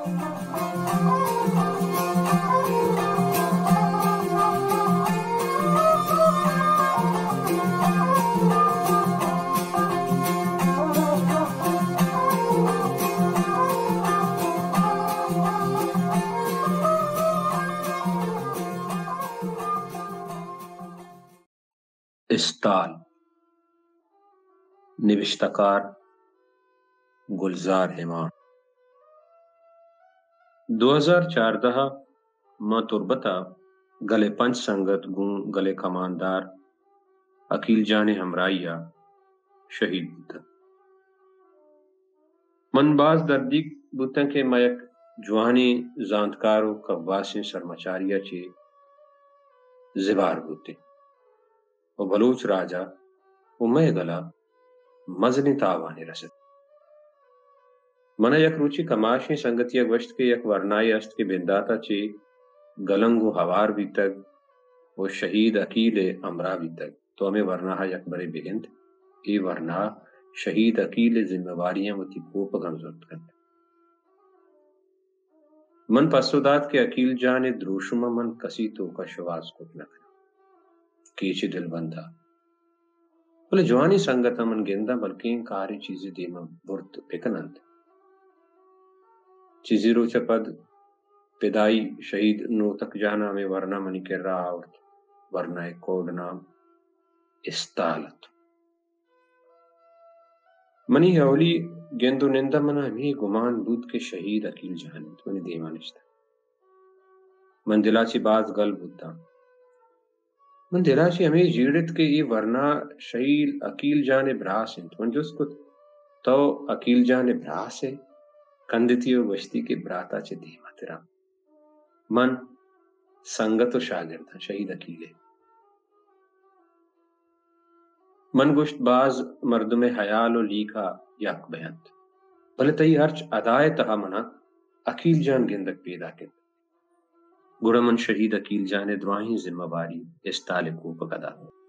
استال، نوشتکار گلزار حمار۔ 2014 ماں تربتا گلے پنچ سنگت گون گلے کماندار عقیل جان ہمراہیا شہید بوتا۔ من باز دردی بوتا کہ میک جوانی زانتکارو قواسی سرمچاریا چی زبار بوتے و بلوچ راجا و میں گلا مزنی تاوانی رسد۔ منہ یک روچی کماشی سنگتیا گوشت کے یک ورنائی است کے بنداتا چی گلنگو ہوار بھی تک و شہید عقیل امرا بھی تک تو ہمیں ورناہا یک برے بگند ای ورناہ شہید عقیل ذمہ واریاں و تی کوپ گنزرد کند۔ من پسودات کے عقیل جان دروشما من کسی تو کا شواز کت نکنا کیچی دل بندہ بلے جوانی سنگتا من گندہ بلکہ کاری چیزی دیما برد پکنند چیزی روچا پد پیدائی شہید نو تک جانا میں ورنہ منی کر رہا آورد ورنہ ایک کوڈ نام استالت منی ہولی گندو نندہ منا ہمیں گمان بود کے شہید عقیل جہانت منی دیما نشتا من دلا چی باز گل بودتا من دلا چی ہمیں جیڑت کے یہ ورنہ شہید عقیل جان براس انت من جس کت تو عقیل جان براس ہے کندتی و گشتی کے براتا چے دیما تیرا من سنگت و شاگرد شہید عقیل من گشت باز مردم حیال و لیکا یک بیند بلے تی ہرچ ادائے تہا منا عقیل جان گندک پیدا کند گڑا من شہید عقیل جان دعائیں ذمہ باری استال کو پکدا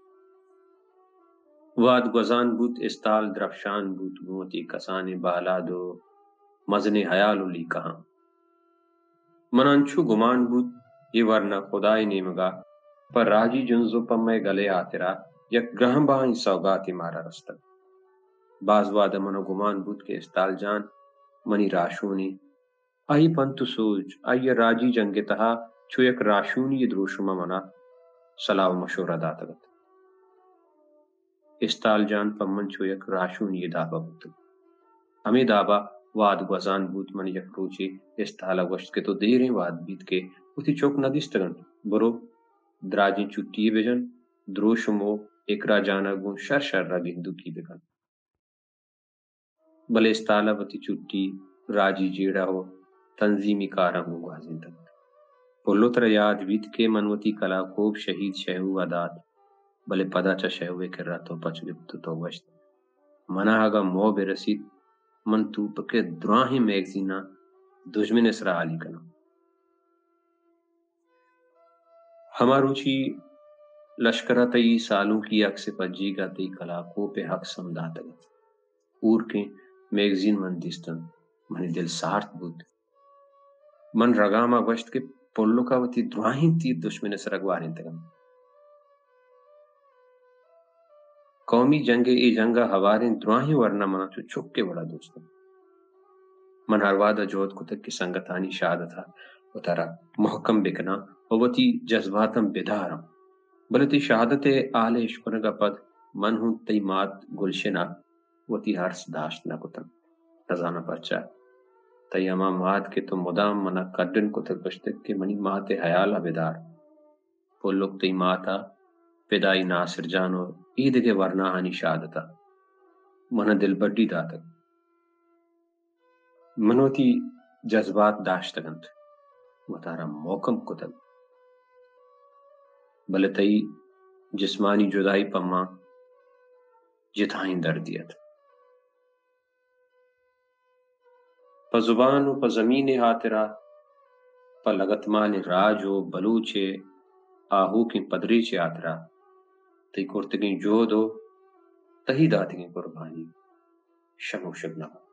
واد گزان بوت استال درفشان بوت گوتی کسان بالا دو مزن حیال و لیکا من انچو گمان بوت یہ ورنہ خدای نیمگا پر راجی جنزو پمے گلے آترا یک گرہم باہن سوگاتی مارا رستگ باز واد منو گمان بود کے استال جان منی راشونی آئی پنتو سوچ آئی راجی جنگ تہا چو یک راشونی دروشما منا صلاح و مشورہ داتگت استال جان پمن چو یک راشونی دابا بود ہمیں دابا واد گوزان بود من یک روچی استالا گوشت کے تو دیریں واد بیت کے اتی چوک ندیستگن برو دراجی چٹی بجن دروشمو اکرا جانا گون شر شر را گندو کی بکن بلے استالا بتی چٹی راجی جیڑا ہو تنظیمی کارا ہوں گوازن تک پلو تر یاد بیت کے منوتی کلا کوب شہید شہو اداد بلے پدا چا شہوے کر رہا تو پچ گفت تو وشت منا آگا مو برسید من تو پکے دراہیں میگزینہ دشمن اسرا علی کنا ہماروچی لشکرہ تی سالوں کی اکس پجی گا تی کلا کو پہ حق سمداتا گا اور کے میگزین من دیستن منی دل سارت بود من رگاما وشت کے پلو کا وتی دراہیں تی دشمن سرگوارین تگم قومی جنگ ای جنگا ہوارین دراہیں ورنہ منا تو چھک کے بڑا دوستم من ہر وعدہ جوت کو تک کی سنگتانی شہادت و ترا محکم بکنا و وتی جذباتم بدارم بلے تی شہادت آل عشقنگا پد من ہوں تی مات گلشنا وتی ہرس داشت نہ کتم نزانہ پرچا تی اما مات کے تو مدام منا کڈن کو تک بشتک کے منی مات حیالہ بدار پلوک تی ماتا پیدائی ناصر جانو عید کے ورناہانی شہادتا منا دل بڑی داتک منوتی جذبات داشتگند متارا موکم کتب بلے تی جسمانی جدائی پما جتائیں دردیت پا زبان و پا زمین ہاترا پا لگتمان راج و بلوچے آہو کی پدری چے آترا تی کرتگیں جو دو تہی داتگیں قربانی شم و شبنہ